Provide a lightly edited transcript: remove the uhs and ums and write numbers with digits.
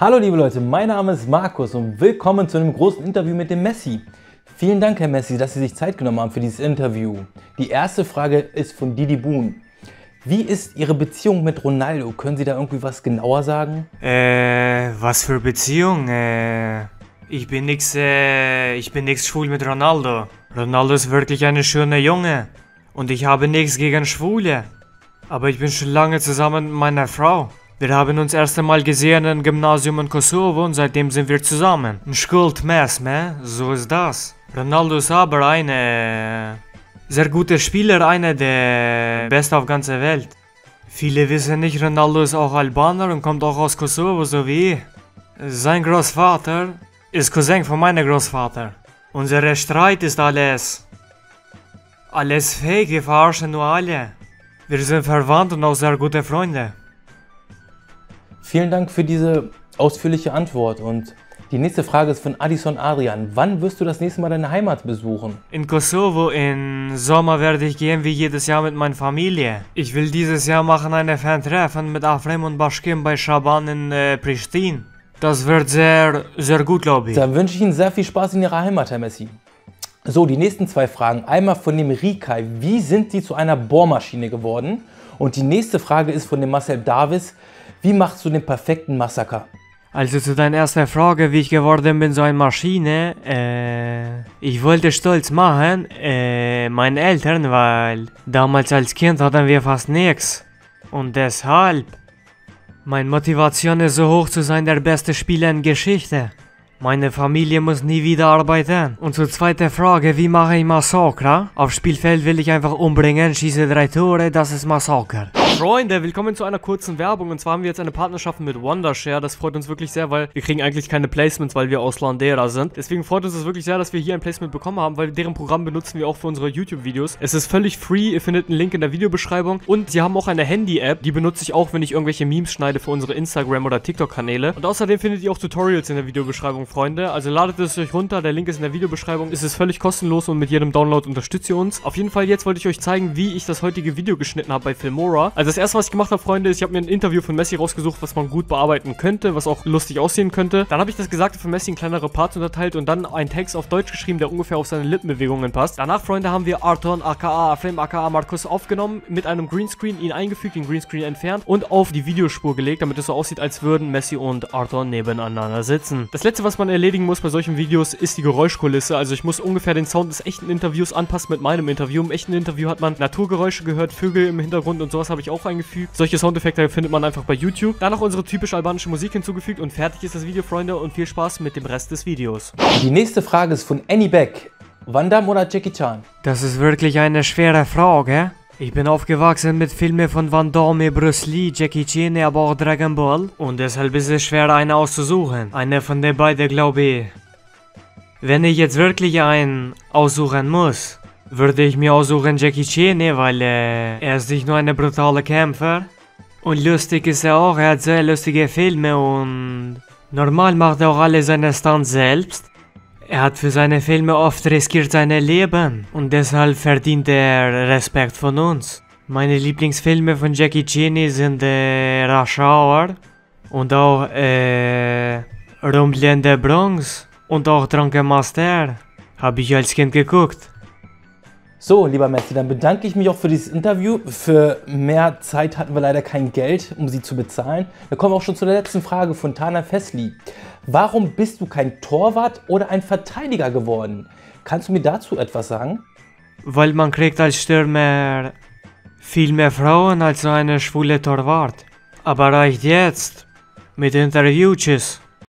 Hallo liebe Leute, mein Name ist Markus und willkommen zu einem großen Interview mit dem Messi. Vielen Dank, Herr Messi, dass Sie sich Zeit genommen haben für dieses Interview. Die erste Frage ist von Didi Boon. Wie ist Ihre Beziehung mit Ronaldo? Können Sie da irgendwie was genauer sagen? Was für Beziehung? Ich bin nix schwul mit Ronaldo. Ronaldo ist wirklich eine schöne Junge. Und ich habe nichts gegen Schwule. Aber ich bin schon lange zusammen mit meiner Frau. Wir haben uns erst einmal gesehen im Gymnasium in Kosovo und seitdem sind wir zusammen. Ein Schuldmess, ne? So ist das. Ronaldo ist aber ein sehr guter Spieler, einer der Besten auf ganzer Welt. Viele wissen nicht, Ronaldo ist auch Albaner und kommt auch aus Kosovo, so wie ich. Sein Großvater ist Cousin von meinem Großvater. Unser Streit ist alles fake, wir verarschen nur alle. Wir sind verwandt und auch sehr gute Freunde. Vielen Dank für diese ausführliche Antwort und die nächste Frage ist von Addison Adrian. Wann wirst du das nächste Mal deine Heimat besuchen? In Kosovo im Sommer werde ich gehen wie jedes Jahr mit meiner Familie. Ich will dieses Jahr machen eine Fan-Treffen mit Afrem und Bashkim bei Shaban in Pristin. Das wird sehr, sehr gut, glaube ich. Da wünsche ich Ihnen sehr viel Spaß in Ihrer Heimat, Herr Messi. So, die nächsten zwei Fragen. Einmal von dem Rikai. Wie sind Sie zu einer Bohrmaschine geworden? Und die nächste Frage ist von dem Marcel Davis. Wie machst du den perfekten Massaker? Also zu deiner ersten Frage, wie ich geworden bin, so eine Maschine. Ich wollte stolz machen, meinen Eltern, weil damals als Kind hatten wir fast nichts. Und deshalb, meine Motivation ist so hoch zu sein, der beste Spieler in Geschichte. Meine Familie muss nie wieder arbeiten. Und zur zweiten Frage, wie mache ich Massaker? Auf Spielfeld will ich einfach umbringen, schieße 3 Tore, das ist Massaker. Freunde, willkommen zu einer kurzen Werbung. Und zwar haben wir jetzt eine Partnerschaft mit Wondershare. Das freut uns wirklich sehr, weil wir kriegen eigentlich keine Placements, weil wir aus Landera sind. Deswegen freut uns es wirklich sehr, dass wir hier ein Placement bekommen haben, weil deren Programm benutzen wir auch für unsere YouTube-Videos. Es ist völlig free, ihr findet einen Link in der Videobeschreibung. Und sie haben auch eine Handy-App, die benutze ich auch, wenn ich irgendwelche Memes schneide für unsere Instagram- oder TikTok-Kanäle. Und außerdem findet ihr auch Tutorials in der Videobeschreibung, Freunde. Also ladet es euch runter, der Link ist in der Videobeschreibung. Es ist völlig kostenlos und mit jedem Download unterstützt ihr uns. Auf jeden Fall, jetzt wollte ich euch zeigen, wie ich das heutige Video geschnitten habe bei Filmora. Also das erste, was ich gemacht habe, Freunde, ist, ich habe mir ein Interview von Messi rausgesucht, was man gut bearbeiten könnte, was auch lustig aussehen könnte. Dann habe ich das Gesagte von Messi in kleinere Parts unterteilt und dann einen Text auf Deutsch geschrieben, der ungefähr auf seine Lippenbewegungen passt. Danach, Freunde, haben wir Arton aka Afrem aka Markus aufgenommen, mit einem Greenscreen ihn eingefügt, den Greenscreen entfernt und auf die Videospur gelegt, damit es so aussieht, als würden Messi und Arton nebeneinander sitzen. Das letzte, was man erledigen muss bei solchen Videos, ist die Geräuschkulisse. Also ich muss ungefähr den Sound des echten Interviews anpassen mit meinem Interview. Im echten Interview hat man Naturgeräusche gehört, Vögel im Hintergrund und sowas habe ich auch eingefügt. Solche Soundeffekte findet man einfach bei YouTube. Dann noch unsere typische albanische Musik hinzugefügt und fertig ist das Video, Freunde, und viel Spaß mit dem Rest des Videos. Die nächste Frage ist von Annie Beck. Van Damme oder Jackie Chan? Das ist wirklich eine schwere Frage. Ich bin aufgewachsen mit Filmen von Van Damme, Bruce Lee, Jackie Chan, aber auch Dragon Ball. Und deshalb ist es schwer, eine auszusuchen. Eine von den beiden, glaube ich. Wenn ich jetzt wirklich einen aussuchen muss, würde ich mir aussuchen Jackie Chan, weil er ist nicht nur ein brutaler Kämpfer. Und lustig ist er auch, er hat sehr lustige Filme und normal macht er auch alle seine Stunts selbst. Er hat für seine Filme oft riskiert sein Leben und deshalb verdient er Respekt von uns. Meine Lieblingsfilme von Jackie Chan sind Rush Hour und auch Rumble in der Bronx. Und auch Drunken Master habe ich als Kind geguckt. So, lieber Messi, dann bedanke ich mich auch für dieses Interview. Für mehr Zeit hatten wir leider kein Geld, um sie zu bezahlen. Wir kommen auch schon zu der letzten Frage von Tana Fesli. Warum bist du kein Torwart oder ein Verteidiger geworden? Kannst du mir dazu etwas sagen? Weil man kriegt als Stürmer viel mehr Frauen als so eine schwule Torwart. Aber reicht jetzt. Mit Interview, tschüss.